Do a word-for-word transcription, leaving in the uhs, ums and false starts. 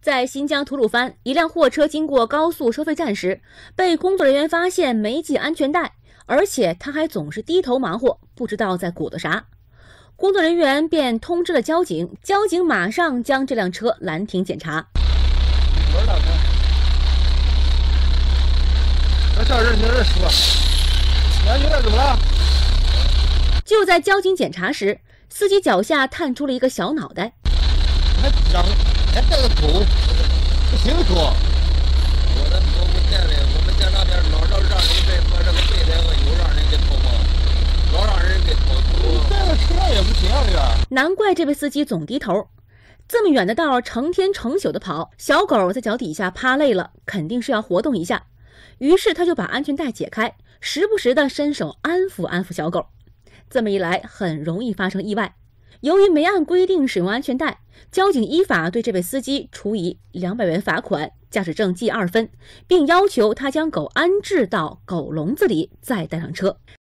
在新疆吐鲁番，一辆货车经过高速收费站时，被工作人员发现没系安全带，而且他还总是低头忙活，不知道在鼓捣啥。工作人员便通知了交警，交警马上将这辆车拦停检查。 门打开，那这人就是说，安全带怎么了？ 就在交警检查时，司机脚下探出了一个小脑袋。 还长，还带个头，不清楚。 我的头不见了，我们家那边老让让人在我这个备胎上有让人给偷吗？老让人给偷偷。 带个车也不行呀。 难怪这位司机总低头，这么远的道成天成宿的跑，小狗在脚底下趴累了，肯定是要活动一下。于是他就把安全带解开，时不时的伸手安抚安抚小狗。这么一来，很容易发生意外。由于没按规定使用安全带，交警依法对这位司机处以两百元罚款，驾驶证记二分，并要求他将狗安置到狗笼子里，再带上车。